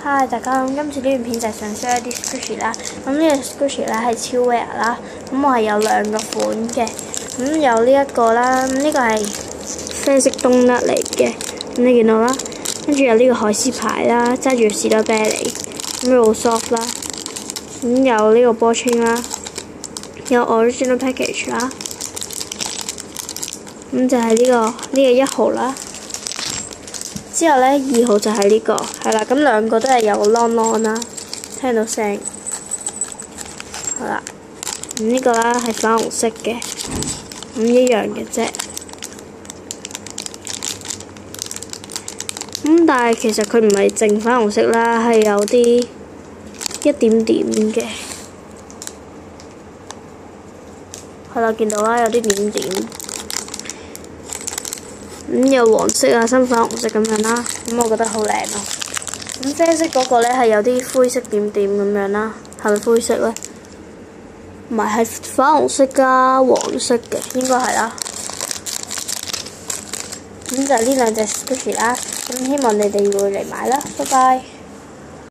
Hi 大家，今次呢段片就係想 share 一啲 squishy 啦。咁呢個 squishy 咧係超 rare 啦。咁我係有兩個款嘅。咁有呢一個啦，咁呢個係啡色冬甩嚟嘅。咁你見到啦，跟住有呢個海獅牌啦，揸住士多啤梨，咁好 soft 啦。咁有呢個波青啦，有 original package 啦。咁就係呢個1號啦。之後咧2號就係呢個，係啦，咁兩個都係有 long 啦，聽到聲，係啦，咁呢個啦係粉紅色嘅，咁一樣嘅啫。咁但係其實佢唔係淨粉紅色啦，係有啲一點點嘅，係啦，見到啦，有啲點點。咁有黃色啊、深粉紅色咁樣啦，咁我覺得好靚咯。咁啡色嗰個咧係有啲灰色點點咁樣啦，係咪灰色咧？唔係，係粉紅色加黃色嘅，應該係啦。咁就呢兩隻 squishy 啦，咁希望你哋會嚟買啦，拜拜。